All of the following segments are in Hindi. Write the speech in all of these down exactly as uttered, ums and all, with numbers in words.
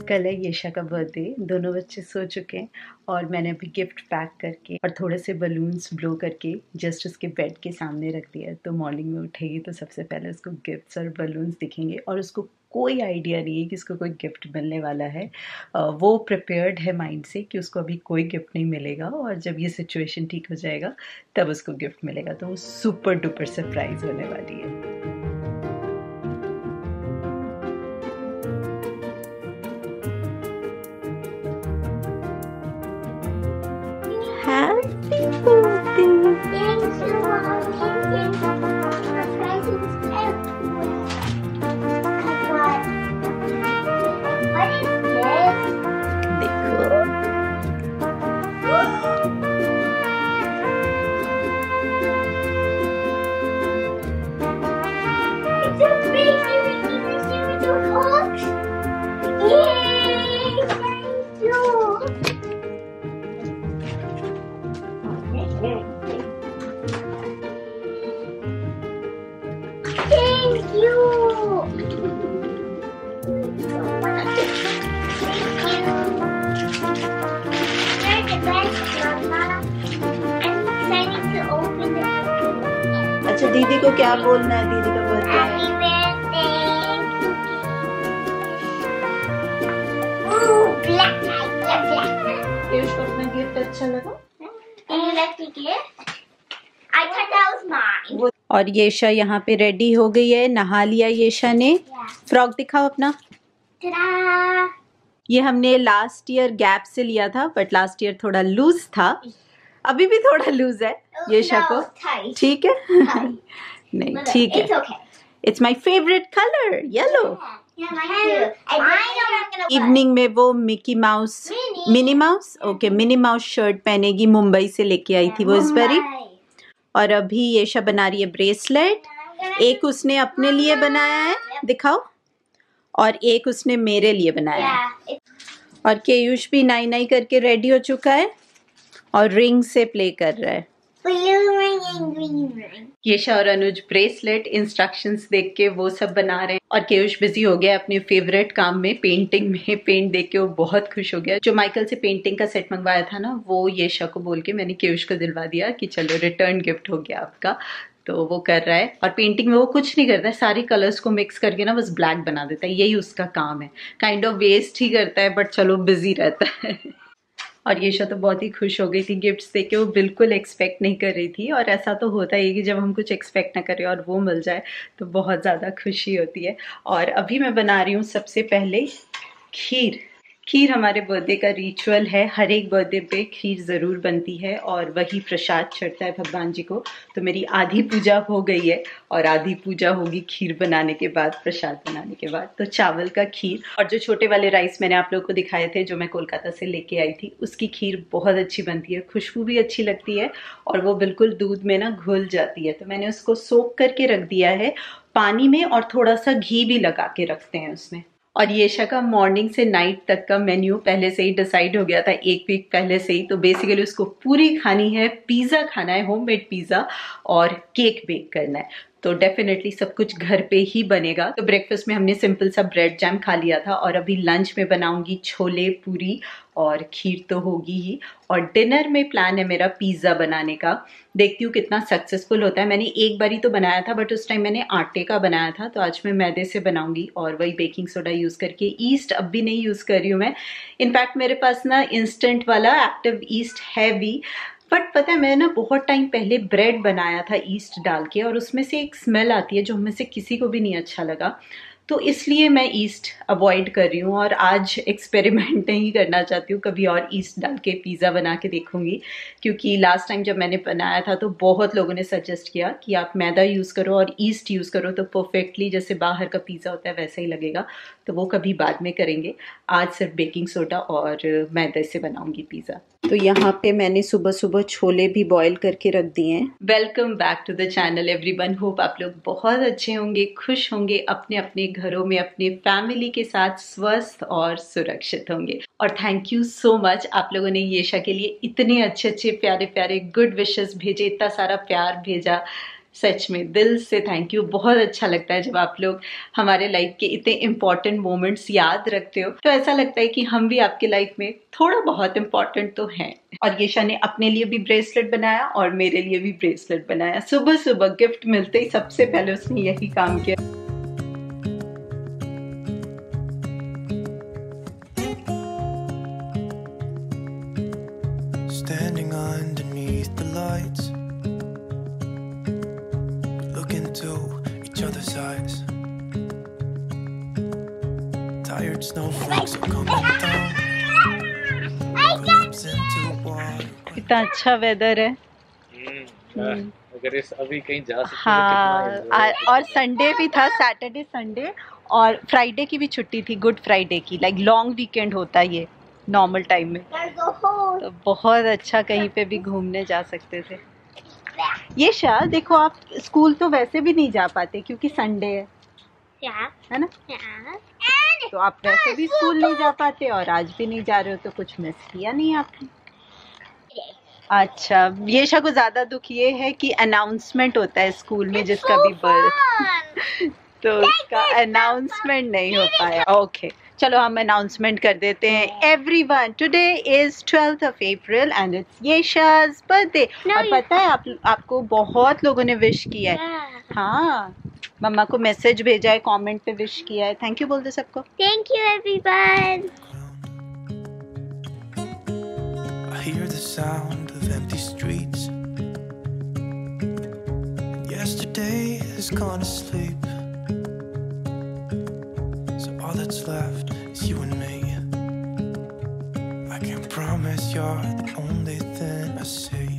कल है येशा का बर्थडे। दोनों बच्चे सो चुके हैं और मैंने अभी गिफ्ट पैक करके और थोड़े से बलून्स ब्लो करके जस्ट उसके बेड के सामने रख दिया है। तो मॉर्निंग में उठेगी तो सबसे पहले उसको गिफ्ट्स और बलून्स दिखेंगे और उसको कोई आइडिया नहीं है कि उसको कोई गिफ्ट मिलने वाला है। वो प्रिपेयर्ड है माइंड से कि उसको अभी कोई गिफ्ट नहीं मिलेगा और जब ये सिचुएशन ठीक हो जाएगा तब उसको गिफ्ट मिलेगा। तो वो सुपर डुपर सरप्राइज होने वाली है। Happy birthday! Thanks a lot. Thank you for presents everywhere. I got. What is this? देखो It's a crazy Mickey Mouse with the hooks. Yay! Thank you. Thank you. So much. Thank you. You're the best, Mama. I'm excited to open it. अच्छा दीदी को क्या बोलना है? दीदी का बर्थडे Happy है। birthday. Ooh, black eye, yeah, black eye. Piyush को अपना गिफ्ट अच्छा लगा? And you like the gift? I thought that was mine. और येशा यहाँ पे रेडी हो गई है, नहा लिया येशा ने। Yeah. फ्रॉक दिखाओ अपना। Ta-da! ये हमने लास्ट ईयर गैप से लिया था बट लास्ट ईयर थोड़ा लूज था, अभी भी थोड़ा लूज है येशा को। No, tight. ठीक है नहीं But ठीक है। It's okay. It's my favourite colour yellow. Yeah, mine too. I know what I'm gonna wear. Evening में वो Mickey Mouse Minnie. Minnie Mouse okay Minnie Mouse shirt पहनेगी, मुंबई से लेके आई थी वो इस बारी। Mumbai. और अभी येशा बना रही है ब्रेसलेट। एक उसने अपने लिए बनाया है, दिखाओ, और एक उसने मेरे लिए बनाया है। Yeah. It's और केयूष भी नाई नाई करके रेडी हो चुका है और रिंग से प्ले कर रहा है। blue ring and green ring. येशा और अनुज ब्रेसलेट इंस्ट्रक्शंस देख के वो सब बना रहे हैं और केयूष बिजी हो गया अपने फेवरेट काम में, पेंटिंग में। पेंट देख के वो बहुत खुश हो गया। जो माइकल से पेंटिंग का सेट मंगवाया था ना, वो येशा को बोल के मैंने केयूष को दिलवा दिया कि चलो रिटर्न गिफ्ट हो गया आपका। तो वो कर रहा है और पेंटिंग में वो कुछ नहीं करता है, सारी कलर्स को मिक्स करके ना बस ब्लैक बना देता है, यही उसका काम है। काइंड ऑफ वेस्ट ही करता है बट चलो बिजी रहता है। और येशा तो बहुत ही खुश हो गई थी गिफ्ट्स देके, वो बिल्कुल एक्सपेक्ट नहीं कर रही थी। और ऐसा तो होता ही है कि जब हम कुछ एक्सपेक्ट ना करें और वो मिल जाए तो बहुत ज़्यादा खुशी होती है। और अभी मैं बना रही हूँ सबसे पहले खीर। खीर हमारे बर्थडे का रिचुअल है, हर एक बर्थडे पे खीर ज़रूर बनती है और वही प्रसाद चढ़ता है भगवान जी को। तो मेरी आधी पूजा हो गई है और आधी पूजा होगी खीर बनाने के बाद, प्रसाद बनाने के बाद। तो चावल का खीर और जो छोटे वाले राइस मैंने आप लोगों को दिखाए थे जो मैं कोलकाता से लेके आई थी, उसकी खीर बहुत अच्छी बनती है, खुशबू भी अच्छी लगती है और वो बिल्कुल दूध में ना घुल जाती है। तो मैंने उसको सोक करके रख दिया है पानी में और थोड़ा सा घी भी लगा के रखते हैं उसमें। और येशा का मॉर्निंग से नाइट तक का मेन्यू पहले से ही डिसाइड हो गया था, एक वीक पहले से ही। तो बेसिकली उसको पूरी खानी है, पिज़्ज़ा खाना है, होममेड पिज़्ज़ा, और केक बेक करना है। तो डेफिनेटली सब कुछ घर पे ही बनेगा। तो ब्रेकफास्ट में हमने सिंपल सा ब्रेड जैम खा लिया था और अभी लंच में बनाऊंगी छोले पूरी और खीर तो होगी ही। और डिनर में प्लान है मेरा पिज़्ज़ा बनाने का, देखती हूँ कितना सक्सेसफुल होता है। मैंने एक बारी तो बनाया था बट उस टाइम मैंने आटे का बनाया था, तो आज मैं मैदे से बनाऊंगी और वही बेकिंग सोडा यूज़ करके। ईस्ट अब भी नहीं यूज़ कर रही हूँ मैं, इनफैक्ट मेरे पास ना इंस्टेंट वाला एक्टिव ईस्ट है भी। बट पता है मैंने ना बहुत टाइम पहले ब्रेड बनाया था ईस्ट डाल के और उसमें से एक स्मेल आती है जो हमें से किसी को भी नहीं अच्छा लगा, तो इसलिए मैं ईस्ट अवॉइड कर रही हूँ। और आज एक्सपेरिमेंट नहीं करना चाहती हूँ, कभी और ईस्ट डाल के पिज़्ज़ा बना के देखूंगी। क्योंकि लास्ट टाइम जब मैंने बनाया था तो बहुत लोगों ने सजेस्ट किया कि आप मैदा यूज़ करो और ईस्ट यूज़ करो तो परफेक्टली जैसे बाहर का पिज़्ज़ा होता है वैसा ही लगेगा। तो वो कभी बाद में करेंगे, आज सिर्फ बेकिंग सोडा और मैदे से बनाऊंगी पिज़्ज़ा। तो यहाँ पे मैंने सुबह सुबह छोले भी बॉईल करके रख दिए हैं। Welcome back to the channel everyone, hope आप लोग बहुत अच्छे होंगे, खुश होंगे, अपने अपने घरों में अपने फैमिली के साथ स्वस्थ और सुरक्षित होंगे। और थैंक यू सो मच, आप लोगों ने येशा के लिए इतने अच्छे अच्छे प्यारे प्यारे गुड विशेस भेजे, इतना सारा प्यार भेजा, सच में दिल से थैंक यू। बहुत अच्छा लगता है जब आप लोग हमारे लाइफ के इतने इम्पोर्टेंट मोमेंट्स याद रखते हो, तो ऐसा लगता है कि हम भी आपके लाइफ में थोड़ा बहुत इम्पोर्टेंट तो हैं। और येशा ने अपने लिए भी ब्रेसलेट बनाया और मेरे लिए भी ब्रेसलेट बनाया। सुबह सुबह गिफ्ट मिलते ही सबसे पहले उसने यही काम किया। Standing underneath the lights, look into each other's eyes. Tired snowflakes are coming down. Glimpse into water. कितना अच्छा वेदर है। अगर इस अभी कहीं जा सकते हाँ, तो कितना और संडे भी था, सैटरडे संडे और फ्राइडे की भी छुट्टी थी, गुड फ्राइडे की। लाइक लॉन्ग वीकेंड होता है ये नॉर्मल टाइम में, तो बहुत अच्छा कहीं पे भी घूमने जा सकते थे। ये शाह देखो, आप स्कूल तो वैसे भी नहीं जा पाते क्योंकि संडे है, है ना? तो आप वैसे भी स्कूल नहीं जा पाते और आज भी नहीं जा रहे हो, तो कुछ मिस किया नहीं आपने। अच्छा, येशा को ज्यादा दुख ये है कि अनाउंसमेंट होता है स्कूल में जिसका भी बर्थ, तो उसका अनाउंसमेंट नहीं हो पाया। ओके, चलो हम अनाउंसमेंट कर देते हैं। Everyone, today is twelfth of April and it's Yesha's birthday. और पता है आप आपको बहुत लोगों ने विश किया है। हाँ, मम्मा को मैसेज भेजा है, कमेंट पे विश किया है। थैंक यू बोल दो सबको। Thank you everyone. I hear the sound of empty streets. Yesterday has gone to sleep. So all that's left is you and me. I can't promise you're the only thing I see.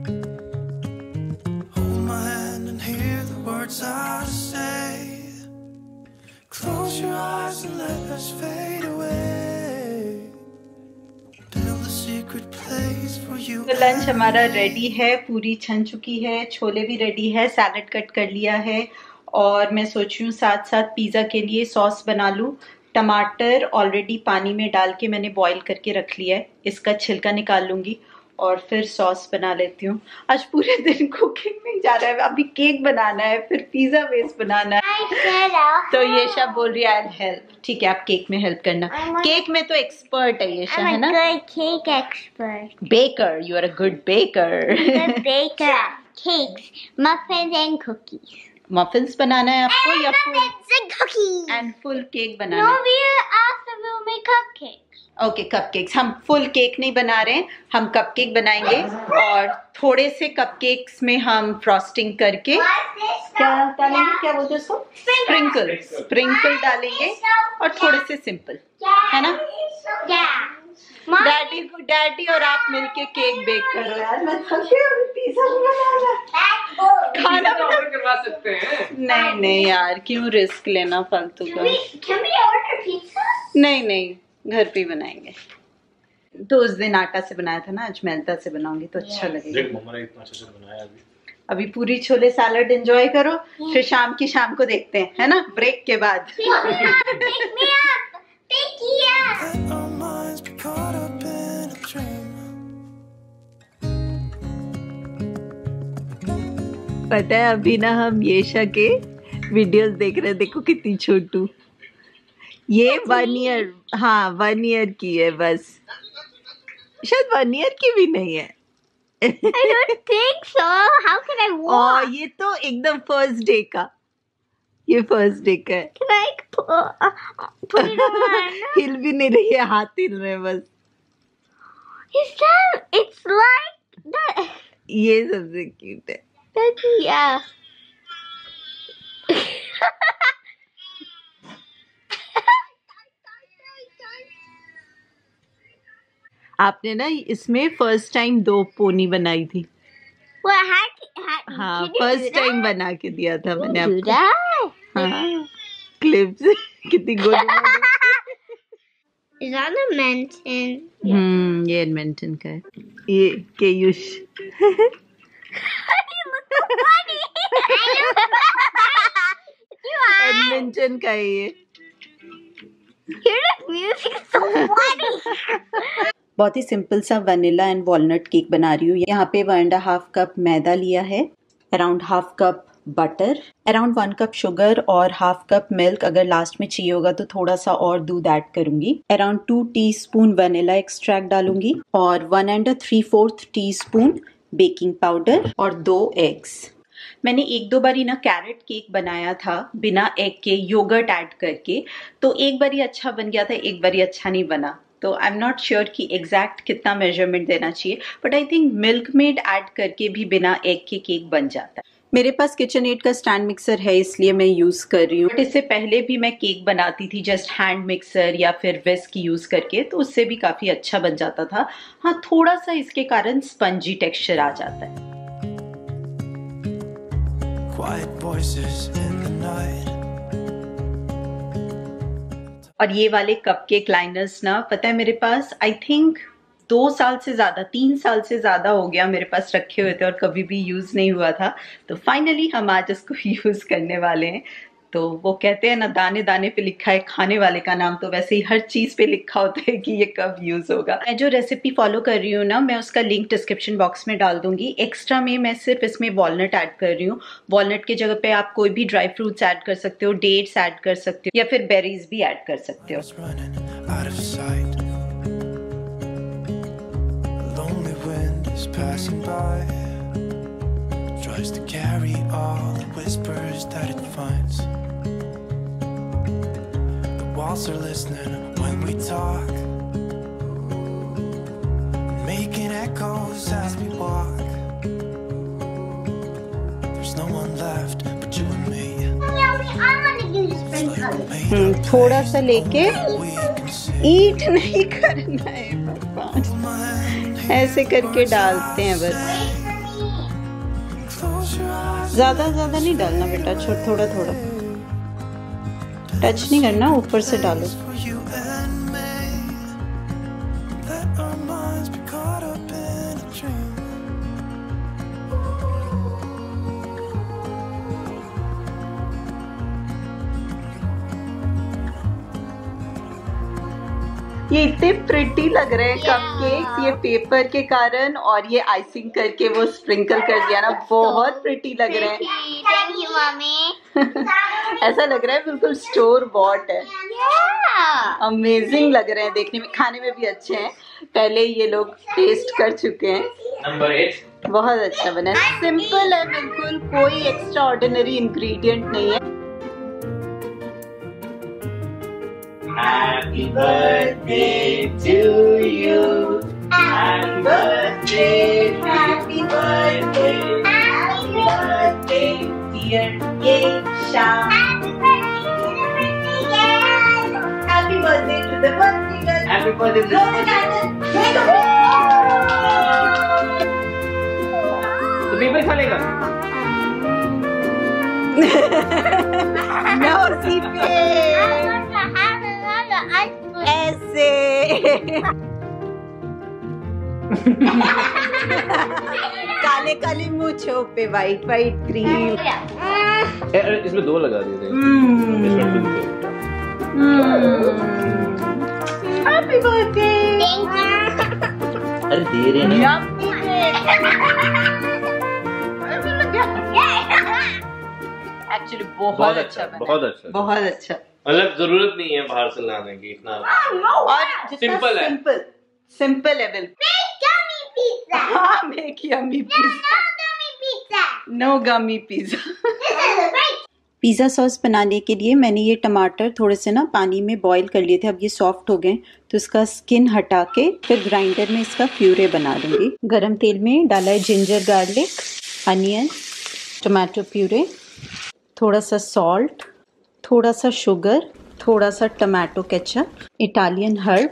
Hold my hand and hear the words I say. Close your eyes and let us fade away. तो लंच हमारा रेडी है, पूरी छन चुकी है, छोले भी रेडी है, सैलड कट कर लिया है और मैं सोच रही हूँ साथ साथ पिज़्ज़ा के लिए सॉस बना लूँ। टमाटर ऑलरेडी पानी में डाल के मैंने बॉईल करके रख लिया है, इसका छिलका निकाल लूँगी और फिर सॉस बना लेती हूँ। आज पूरे दिन कुकिंग में जा रहा है, अभी केक बनाना है, फिर पिज़्ज़ा बेस बनाना है। तो येशा बोल रही है आई हेल्प। ठीक है, आप केक में हेल्प करना। केक में तो एक्सपर्ट है येशा, है ना? Good cake expert. Baker, you are a good baker. Baker, cakes, muffins and cookies. Muffins बनाना है आपको या full and cookies and full cake बनाना no है? we also will make cupcakes. Okay, cupcakes. हम फुल केक नहीं बना रहे हैं, हम कपकेक बनाएंगे और थोड़े से कपकेक्स में हम फ्रॉस्टिंग करके क्या डालेंगे, क्या बोलते हैं उसको, स्प्रिंकल स्प्रिंकल डालेंगे और थोड़े से सिंपल, है ना? Yeah. डैडी को डैडी और आप मिलके केक बेक करो यार। मैं थकी हूँ, पिज़्ज़ा बनाना, खाना ऑर्डर करवा सकते हैं। नहीं नहीं यार, क्यों रिस्क लेना फालतू का। Can we order pizza? नहीं नहीं, घर पे ही बनाएंगे। तो उस दिन आटा से बनाया था ना, आज मैदा से बनाऊंगी तो अच्छा लगेगा। देख मम्मा ने इतना अच्छा से बनाया अभी। अभी पूरी छोले सैलड एंजॉय करो, फिर शाम की शाम को देखते हैं, है ना, ब्रेक के बाद। Pick me up, pick me up, pick me up. Let our minds be caught up in a dream. पता है अभी ना हम येशा के वीडियोस देख रहे हैं, देखो कितनी छोटू। ये वन ईयर, हाँ वन ईयर की है बस, शायद वन ईयर की भी नहीं है। I don't think so. How can I walk? और ये तो एकदम फर्स्ट डे का, ये फर्स्ट डे का है। Can I put, uh, put it on? हिल भी नहीं रही है, हाथ हिल रहे हैं बस। Is that? It's like that. ये सबसे क्यूट है। That's, yeah. आपने ना इसमें फर्स्ट टाइम दो पोनी बनाई थी। Well, how, how, हाँ, can you first do time that? बना के दिया था मैंने Do आपको। that? हाँ, क्लिप्स कितनी गोली। Is that a mountain? हम्म, ये एडमिंटन का है, ये केयुष। एडमिंटन का है ये। Hear that music? So funny. बहुत ही सिंपल सा वनीला एंड वॉलनट केक बना रही हूँ। यहाँ पे वन एंड हाफ कप मैदा लिया है, around half cup butter, around one cup sugar और हाफ कप मिल्क, अगर लास्ट में चाहिए होगा तो थोड़ा सा और दूध ऐड करूंगी। Around two teaspoon vanilla extract डालूंगी और one and three fourth teaspoon baking powder और दो एग्स। मैंने एक दो बारी ना कैरेट केक बनाया था बिना एग के योगर्ट ऐड करके, तो एक बारी अच्छा बन गया था, एक बारी अच्छा नहीं बना। तो आई एम नॉट श्योर कि एग्जैक्ट कितना मेजरमेंट देना चाहिए, but I think Milkmaid add करके भी बिना एग के केक बन जाता है। मेरे पास किचन एड का स्टैंड मिक्सर है, इसलिए मैं यूज कर रही हूँ। बट इससे पहले भी मैं केक बनाती थी जस्ट हैंड मिक्सर या फिर विस्क यूज करके, तो उससे भी काफी अच्छा बन जाता था। हाँ, थोड़ा सा इसके कारण स्पंजी टेक्सचर आ जाता है। Quiet voices in the night. और ये वाले कपकेक लाइनर्स ना, पता है मेरे पास आई थिंक दो साल से ज्यादा, तीन साल से ज्यादा हो गया मेरे पास रखे हुए थे और कभी भी यूज नहीं हुआ था। तो फाइनली हम आज इसको यूज करने वाले हैं। तो वो कहते हैं ना, दाने दाने पे लिखा है खाने वाले का नाम, तो वैसे ही हर चीज पे लिखा होता है कि ये कब यूज होगा। मैं जो रेसिपी फॉलो कर रही हूँ ना, मैं उसका लिंक डिस्क्रिप्शन बॉक्स में डाल दूंगी। एक्स्ट्रा में मैं सिर्फ इसमें वॉलनट ऐड कर रही हूँ। वॉलनट की जगह पे आप कोई भी ड्राई फ्रूट्स ऐड कर सकते हो, डेट्स ऐड कर सकते हो या फिर बेरीज भी ऐड कर सकते हो। It's running out of sight. A lonely wind is passing by. Tries to carry all the whispers that it finds. The walls are listening when we talk, making echoes as we walk. There's no one left but you and me. Mommy, I want to do sprinkles. हम्म, थोड़ा सा लेके ईट नहीं करना है भगवान, ऐसे करके डालते हैं बस। ज्यादा ज्यादा नहीं डालना बेटा, छोड़ थोड़ा थोड़ा, टच नहीं करना, ऊपर से डालो। ये इतने प्रिटी लग रहे हैं कपकेक्स, ये पेपर के कारण और ये आइसिंग करके वो स्प्रिंकल कर दिया ना, बहुत प्रिटी लग रहे हैं। Thank you, mommy. ऐसा लग रहा है बिल्कुल स्टोर बॉट है। Yeah. अमेजिंग लग रहे हैं, देखने में, खाने में भी अच्छे हैं। पहले ये लोग टेस्ट कर चुके हैं। नंबर एट बहुत अच्छा बना है, सिंपल है बिल्कुल, कोई एक्स्ट्रा ऑर्डिनरी इंग्रेडिएंट नहीं है। Happy birthday to you. Happy birthday, happy birthday, happy birthday, dear Yesha. Happy birthday to the birthday girl. Happy birthday to the birthday girl. Happy birthday to Blow the candle. तो पेपर खा लेगा। नौसी पे I want to have another ice cream. ऐसे काले काले मूंछों पे वाइट वाइट क्रीम। इसमें दो लगा दिए थे। Happy birthday. Thank you. अरे दे रहे हैं ना। एक्चुअली बहुत, बहुत अच्छा अच्छा, बना, बहुत अच्छा, बहुत अच्छा। मतलब जरूरत नहीं है बाहर से लाने की इतना। और सिंपल है, सिंपल सिंपल है बिल्कुल। Make gummy pizza. हाँ, make yummy pizza. No gummy pizza. No gummy pizza. This is great. Pizza sauce बनाने के लिए मैंने ये टमाटर थोड़े से ना पानी में बॉईल कर लिए थे, अब ये सॉफ्ट हो गए, तो इसका स्किन हटा के फिर ग्राइंडर में इसका प्यूरे बना लूँगी। गरम तेल में डाला है ginger garlic, onion, tomato puree, थोड़ा सा सॉल्ट, थोड़ा सा शुगर, थोड़ा सा टमाटो केचप, इटालियन हर्ब,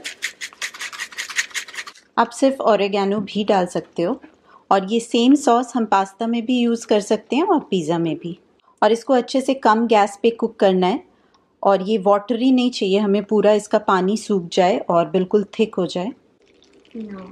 आप सिर्फ ओरेगानो भी डाल सकते हो। और ये सेम सॉस हम पास्ता में भी यूज़ कर सकते हैं और पिज़्ज़ा में भी। और इसको अच्छे से कम गैस पे कुक करना है और ये वाटरी नहीं चाहिए हमें, पूरा इसका पानी सूख जाए और बिल्कुल थिक हो जाए। No.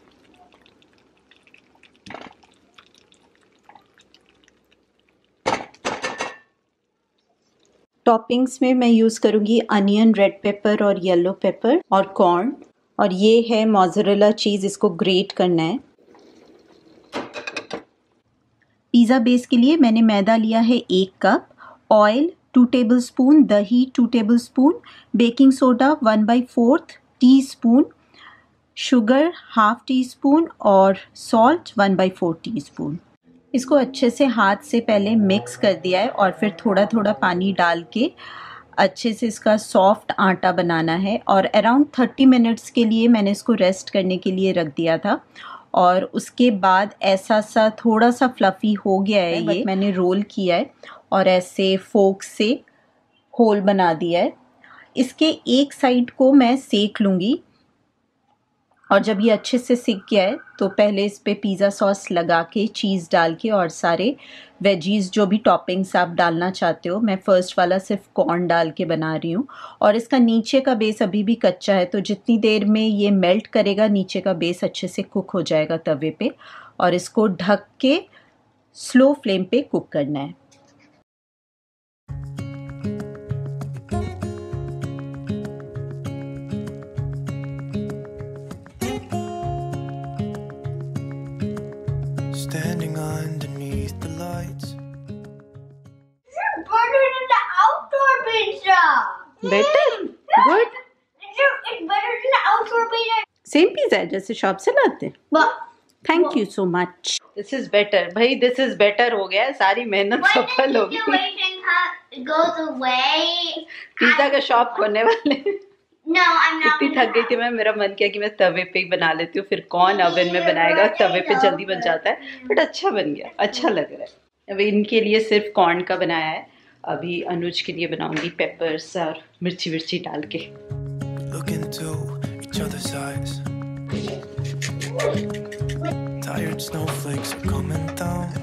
टॉपिंग्स में मैं यूज़ करूँगी अनियन, रेड पेपर और येलो पेपर और कॉर्न, और ये है मोज़रेला चीज़, इसको ग्रेट करना है। पिज़्ज़ा बेस के लिए मैंने मैदा लिया है एक कप, ऑयल टू टेबलस्पून, दही two tablespoon, baking soda one by fourth teaspoon, sugar half teaspoon और salt one by four teaspoon. इसको अच्छे से हाथ से पहले मिक्स कर दिया है और फिर थोड़ा थोड़ा पानी डाल के अच्छे से इसका सॉफ्ट आटा बनाना है। और अराउंड थर्टी मिनट्स के लिए मैंने इसको रेस्ट करने के लिए रख दिया था और उसके बाद ऐसा सा थोड़ा सा फ्लफ़ी हो गया है ये। मैंने रोल किया है और ऐसे फोक से होल बना दिया है। इसके एक साइड को मैं सेक लूँगी और जब ये अच्छे से सिक गया है तो पहले इस पे पिज़्ज़ा सॉस लगा के चीज़ डाल के और सारे वेजीज़ जो भी टॉपिंग्स आप डालना चाहते हो, मैं फ़र्स्ट वाला सिर्फ कॉर्न डाल के बना रही हूँ। और इसका नीचे का बेस अभी भी कच्चा है, तो जितनी देर में ये मेल्ट करेगा नीचे का बेस अच्छे से कुक हो जाएगा तवे पे। और इसको ढक के स्लो फ्लेम पे कुक करना है। Standing underneath the lights. It's better than the outdoor pizza. Better good, It's, it's better than the outdoor pizza. Same pizza है जैसे शॉप से लाते हैं। But thank you so much. This is better भाई, दिस इज बेटर हो गया है, सारी मेहनत when सफल हो the गई। situation co- goes away, pizza का शॉप खोलने वाले। no, I'm not. इतनी थक गई थी मैं, मेरा मन किया कि मैं तवे पे ही बना लेती हूँ, फिर कौन ओवन में बनाएगा, तवे पे जल्दी बन जाता है। बट अच्छा बन गया, अच्छा लग रहा है। अभी इनके लिए सिर्फ कॉर्न का बनाया है, अभी अनुज के लिए बनाऊंगी पेपर्स और मिर्ची विर्ची डाल के। Look into each other's eyes. Tired snowflakes are coming down.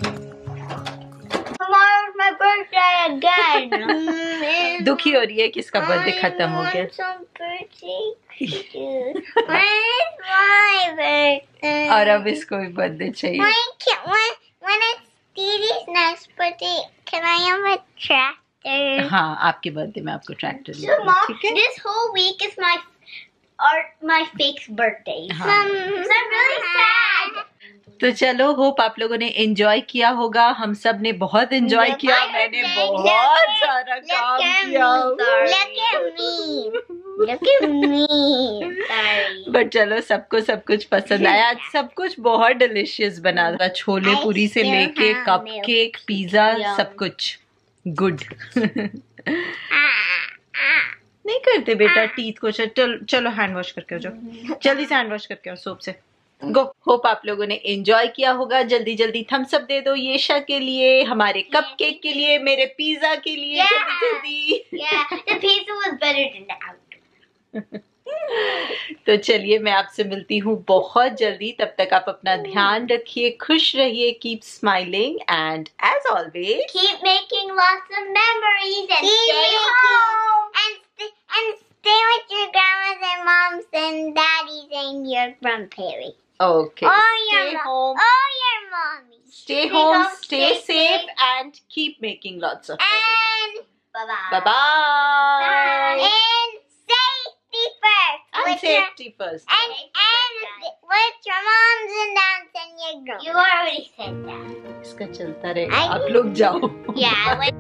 Tomorrow's my birthday again. दुखी हो रही है कि इसका बर्थडे खत्म हो गया। Some birthday cake. When is my birthday? और अब इसको भी बर्थडे चाहिए। When can when when it's Diddy's next birthday? Can I have a tractor? हाँ, आपके बर्थडे में आपको ट्रैक्टर So लेंगे, mom, ठीक है? this whole week is my art my fake's birthday. हाँ। So I'm really sad. तो चलो, होप आप लोगों ने एंजॉय किया होगा। हम सब ने बहुत एंजॉय Look किया, at मैंने me, बहुत look at- सारा Look काम at किया। me. Look at me. Look at me. Sorry. But चलो, सबको सब कुछ पसंद आया। आज सब कुछ बहुत डिलिशियस बना था, छोले I पूरी से still लेके have cupcake, milk. Pizza, Yum. सब कुछ गुड। Ah, ah. नहीं करते बेटा टीथ को। चलो चलो, हैंड वॉश करके आओ, जाओ जल्दी से हैंड वॉश करके आओ सोप से। गो। होप आप लोगों ने एंजॉय किया होगा। जल्दी जल्दी थम्स अप दे दो येशा के लिए, हमारे कपकेक के लिए, मेरे पिज्जा के लिए। Yeah. जल्दी जल्दी। Yeah, the pizza was better than the outdoor. तो चलिए, मैं आपसे मिलती हूँ बहुत जल्दी। तब तक आप अपना ध्यान रखिए, खुश रहिए, keep smiling and as always Keep making lots of memories and stay home. And, st- and stay with your grandmas and moms and daddies and your grandparents. ओके, Or stay your mo- home, or your mommies. stay home, stay safe and keep making lots of memories. And bye-bye. Bye bye. And safety first. And with your- safety first. And, and with your moms and dads and your grandmas. You already said that. इसका चलता रहेगा, I- आप लोग जाओ। Yeah. With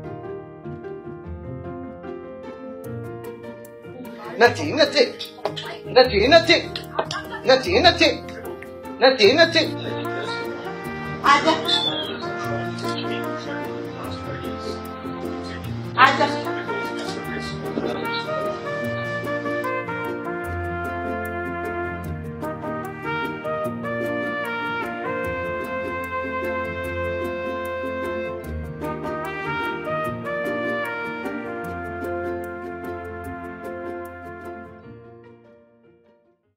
Nutty, nutty, nutty, nutty, nutty, nutty, nutty, nutty. Ada.